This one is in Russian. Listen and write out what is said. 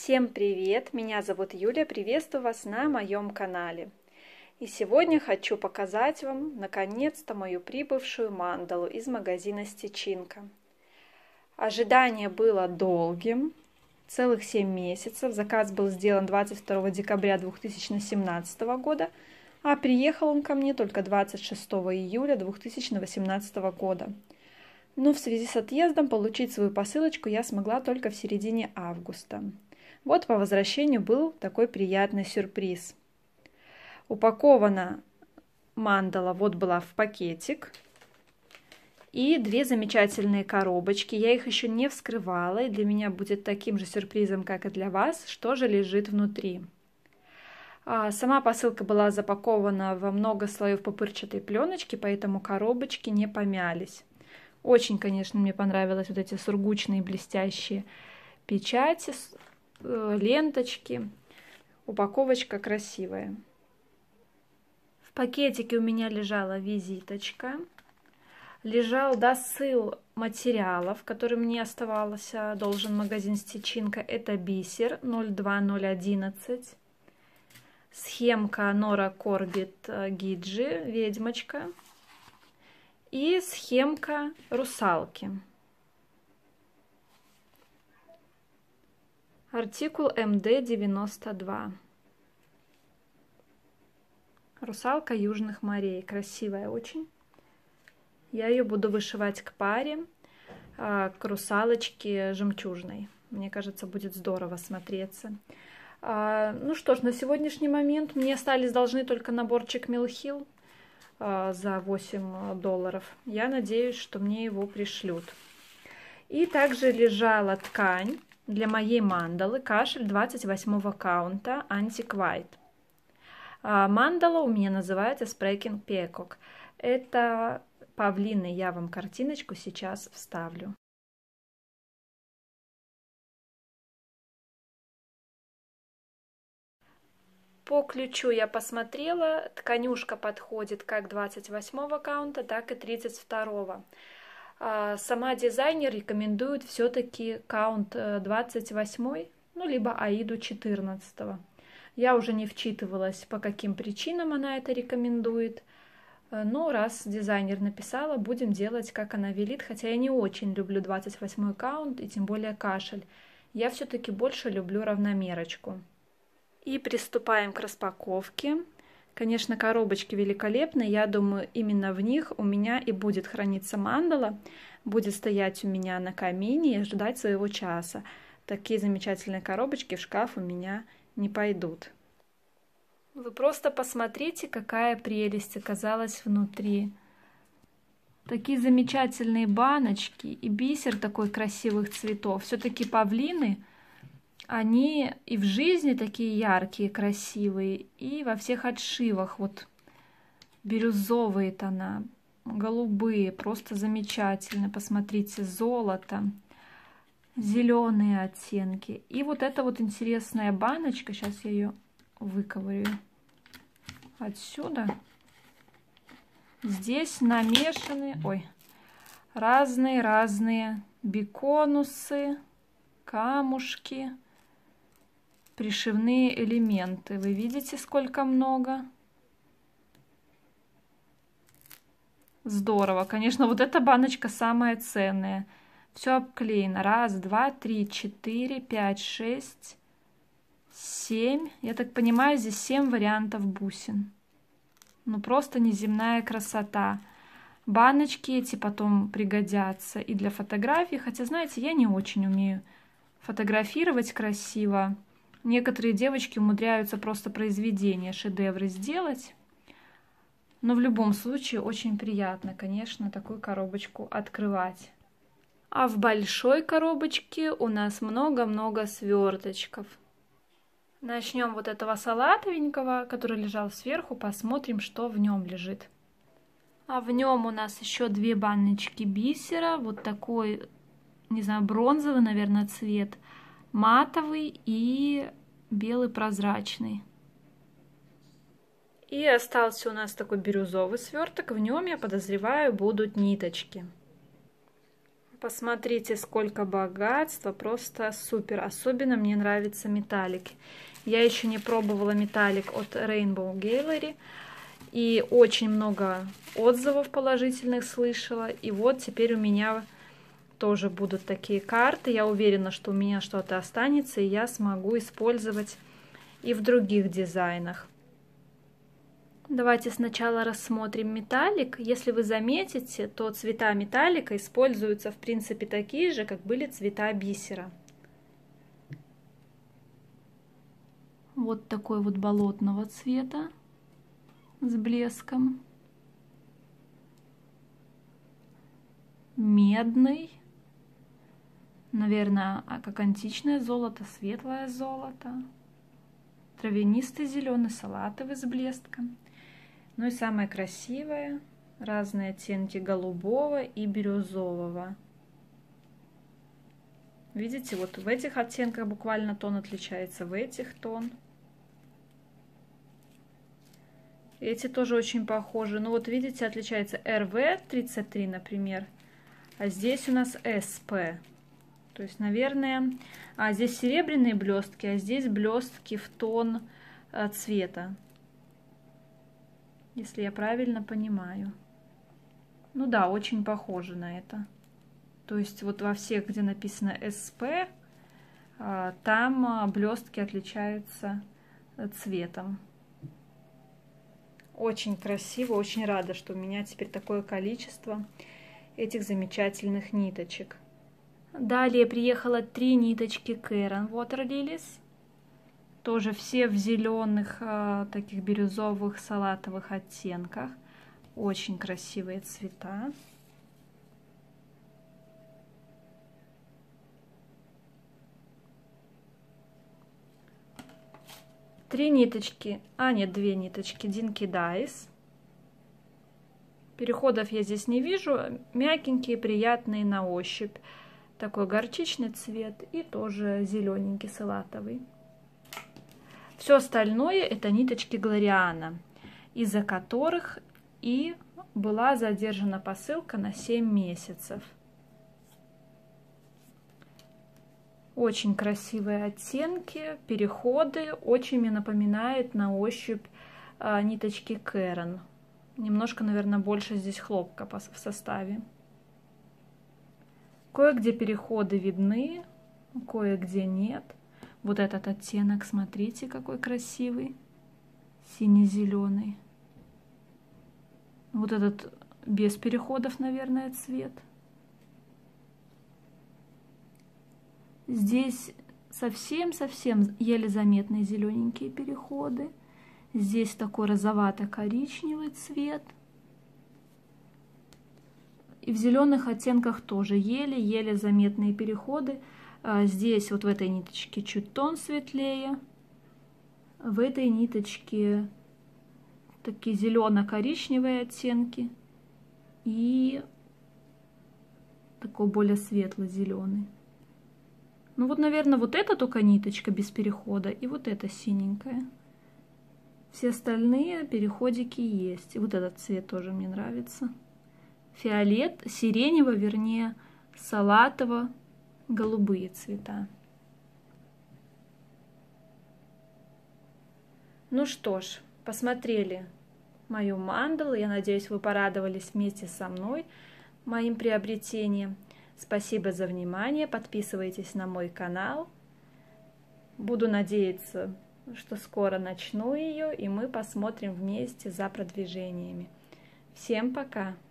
Всем привет! Меня зовут Юля, приветствую вас на моем канале. И сегодня хочу показать вам, наконец-то, мою прибывшую мандалу из магазина Стечинка. Ожидание было долгим, целых 7 месяцев. Заказ был сделан 22 декабря 2017 года, а приехал он ко мне только 26 июля 2018 года. Но в связи с отъездом получить свою посылочку я смогла только в середине августа. Вот по возвращению был такой приятный сюрприз. Упакована мандала вот была в пакетик. И две замечательные коробочки. Я их еще не вскрывала, и для меня будет таким же сюрпризом, как и для вас, что же лежит внутри. Сама посылка была запакована во много слоев пупырчатой пленочки, поэтому коробочки не помялись. Очень, конечно, мне понравились вот эти сургучные блестящие печати, ленточки. Упаковочка красивая. В пакетике у меня лежала визиточка. Лежал досыл материалов, который мне оставался должен магазин Стечинка. Это бисер 02011. Схемка Нора Корбит Гиджи, ведьмочка. И схемка русалки. Артикул МД-92. Русалка южных морей. Красивая очень. Я ее буду вышивать к паре, к русалочке жемчужной. Мне кажется, будет здорово смотреться. Ну что ж, на сегодняшний момент мне остались должны только наборчик Милхил за $8. Я надеюсь, что мне его пришлют. И также лежала ткань для моей мандалы, кашель 28 каунта Antique White. Мандала у меня называется Spreking Peacock. Это павлины, я вам картиночку сейчас вставлю. По ключу я посмотрела, тканюшка подходит как 28 каунта, так и 32. Сама дизайнер рекомендует все-таки каунт 28, ну либо Аиду 14. Я уже не вчитывалась, по каким причинам она это рекомендует. Но раз дизайнер написала, будем делать, как она велит, хотя я не очень люблю 28 каунт и тем более кашель. Я все-таки больше люблю равномерочку. И приступаем к распаковке. Конечно, коробочки великолепные. Я думаю, именно в них у меня и будет храниться мандала. Будет стоять у меня на камине и ждать своего часа. Такие замечательные коробочки в шкаф у меня не пойдут. Вы просто посмотрите, какая прелесть оказалась внутри. Такие замечательные баночки и бисер такой красивых цветов. Все-таки павлины, они и в жизни такие яркие, красивые, и во всех отшивах. Вот бирюзовые тона, голубые, просто замечательно. Посмотрите, золото, зеленые оттенки. И вот эта вот интересная баночка, сейчас я ее выковырю отсюда. Здесь намешаны, разные биконусы, камушки, пришивные элементы. Вы видите, сколько много? Здорово. Конечно, вот эта баночка самая ценная. Все обклеено. 1, 2, 3, 4, 5, 6, 7. Я так понимаю, здесь 7 вариантов бусин. Ну, просто неземная красота. Баночки эти потом пригодятся и для фотографий. Хотя, знаете, я не очень умею фотографировать красиво. Некоторые девочки умудряются просто произведения, шедевры сделать. Но в любом случае очень приятно, конечно, такую коробочку открывать. А в большой коробочке у нас много-много сверточков. Начнем вот этого салатовенького, который лежал сверху, посмотрим, что в нем лежит. А в нем у нас еще 2 баночки бисера, вот такой, не знаю, бронзовый, наверное, цвет, матовый и белый прозрачный. И остался у нас такой бирюзовый сверток, в нем, я подозреваю, будут ниточки. Посмотрите, сколько богатства, просто супер. Особенно мне нравятся металлики. Я еще не пробовала металлик от Rainbow Gallery. И очень много отзывов положительных слышала. И вот теперь у меня тоже будут такие карты. Я уверена, что у меня что-то останется, и я смогу использовать и в других дизайнах. Давайте сначала рассмотрим металлик. Если вы заметите, то цвета металлика используются в принципе такие же, как были цвета бисера. Вот такой вот болотного цвета с блеском. Медный. Наверное, как античное золото, светлое золото. Травянистый зеленый, салатовый с блеском. Ну и самое красивое, разные оттенки голубого и бирюзового. Видите, вот в этих оттенках буквально тон отличается, в этих тон. Эти тоже очень похожи. Ну вот видите, отличается RV33, например, а здесь у нас SP. То есть, наверное, здесь серебряные блестки, а здесь блестки в тон цвета. Если я правильно понимаю. Ну да, очень похоже на это. То есть вот во всех, где написано SP, там блестки отличаются цветом. Очень красиво, очень рада, что у меня теперь такое количество этих замечательных ниточек. Далее приехало 3 ниточки Caron Water Lilies. Тоже все в зеленых, таких бирюзовых, салатовых оттенках. Очень красивые цвета. Три ниточки, нет, 2 ниточки Dinky Dyes. Переходов я здесь не вижу. Мягенькие, приятные на ощупь. Такой горчичный цвет и тоже зелененький, салатовый. Все остальное это ниточки Глориана, из-за которых и была задержана посылка на 7 месяцев. Очень красивые оттенки, переходы, очень мне напоминает на ощупь ниточки Caron. Немножко, наверное, больше здесь хлопка в составе. Кое-где переходы видны, кое-где нет. Вот этот оттенок, смотрите, какой красивый, сине-зеленый. Вот этот без переходов, наверное, цвет. Здесь совсем-совсем еле заметные зелененькие переходы. Здесь такой розовато-коричневый цвет. И в зеленых оттенках тоже еле-еле заметные переходы. Здесь вот в этой ниточке чуть тон светлее. В этой ниточке такие зелено-коричневые оттенки. И такой более светло-зеленый. Ну вот, наверное, вот эта только ниточка без перехода. И вот эта синенькая. Все остальные переходики есть. И вот этот цвет тоже мне нравится. Фиолет, сиренево, вернее, салатово. Голубые цвета. Ну что ж, посмотрели мою мандалу. Я надеюсь, вы порадовались вместе со мной моим приобретением. Спасибо за внимание. Подписывайтесь на мой канал. Буду надеяться, что скоро начну ее, и мы посмотрим вместе за продвижениями. Всем пока!